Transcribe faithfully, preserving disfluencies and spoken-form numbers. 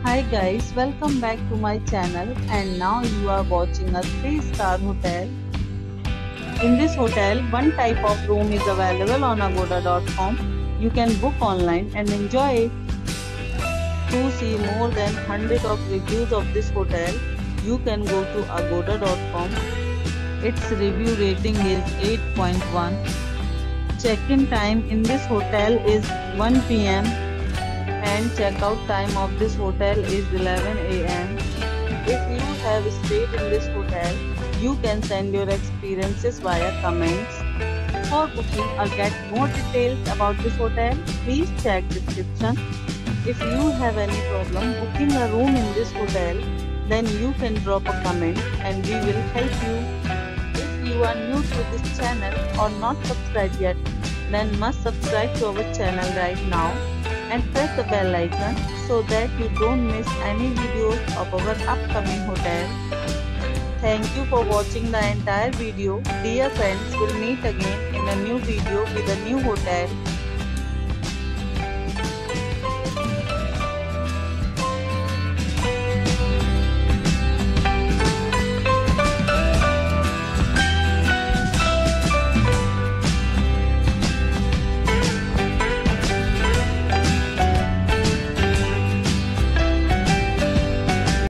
Hi guys, welcome back to my channel and now you are watching a three star hotel. In this hotel, one type of room is available on agoda dot com. You can book online and enjoy it. To see more than one hundred of reviews of this hotel, you can go to agoda dot com. Its review rating is eight point one. Check-in time in this hotel is one p m and checkout time of this hotel is eleven a m If you have stayed in this hotel, you can send your experiences via comments. For booking or get more details about this hotel, please check description. If you have any problem booking a room in this hotel, then you can drop a comment and we will help you. If you are new to this channel or not subscribed yet, then must subscribe to our channel right now and press the bell icon so that you don't miss any videos of our upcoming hotel. Thank you for watching the entire video. Dear friends, we'll meet again in a new video with a new hotel.